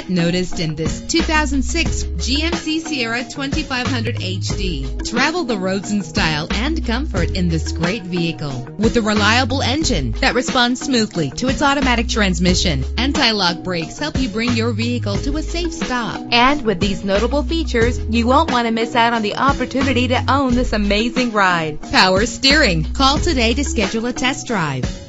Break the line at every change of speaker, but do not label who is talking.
Get noticed in this 2006 GMC Sierra 2500 HD. Travel the roads in style and comfort in this great vehicle. With a reliable engine that responds smoothly to its automatic transmission, anti-lock brakes help you bring your vehicle to a safe stop. And with these notable features, you won't want to miss out on the opportunity to own this amazing ride. Power steering. Call today to schedule a test drive.